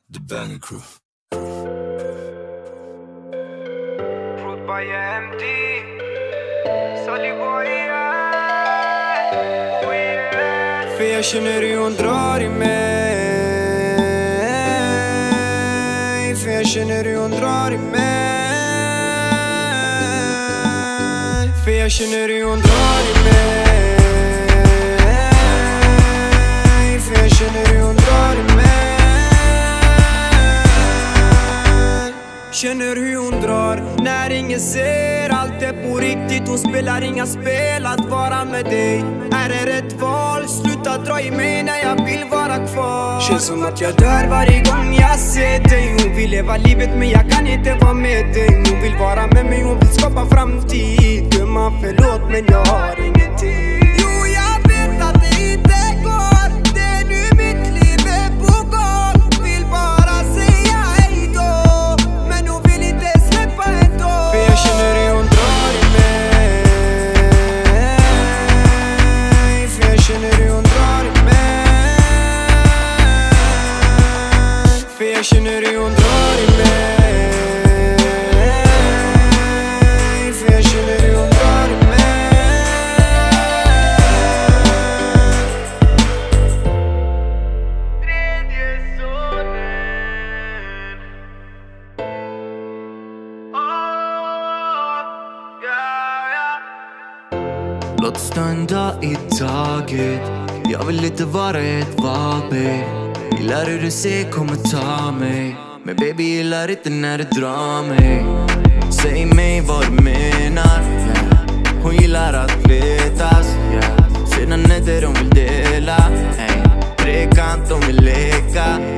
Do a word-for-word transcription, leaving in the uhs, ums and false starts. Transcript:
The Banger Crew. Fruit by M D Sally boy, oh yeah. För jag känner hur hon drar i mig. För jag känner hur hon drar i mig. För jag känner hur hon drar i mig. För jag känner hur hon drar i mig. Känner hur hon drar när ingen ser. Allt är på riktigt, hon spelar inga spel. Att vara med dig är det rätt val. Sluta dra i mig när jag vill vara kvar. Känns som att jag dör varje gång jag ser dig. Hon vill leva livet men jag kan inte vara med dig. Hon vill vara med mig, hon vill skapa framtid. Gumman förlåt men jag har ingenting. Jo jag vet att det inte går. Det är nu mitt liv är på gång. Vill bara säga hej då. Men hon vill inte släppa ett år. För jag känner hur hon drar i mig. För jag känner hur hon drar i mig. För jag känner hur hon drar i mig. För jag känner hur hon drar i mig. Tredje sonen. Oh, yeah, yeah. Låt oss ta en dag i taget. Jag vill inte vara ett val, babe. Gillar hur du ser kommer ta mig. Men baby gillar inte när du drar mig. Säg mig vad du menar, yeah. Hon gillar att fletas, yeah. Sina nätter hon vill dela, hey. Trekant hon vill leka.